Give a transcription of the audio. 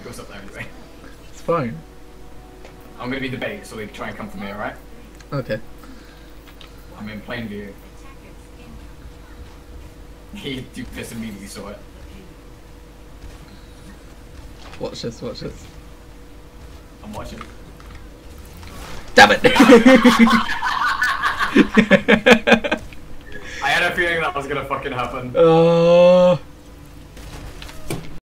goes up there anyway. It's fine. I'm gonna be the bait, so they try and come for me, alright? Okay. I'm in plain view. He just immediately saw it. Watch this, watch this. I'm watching. Damn it! I had a feeling that was gonna fucking happen. Oh.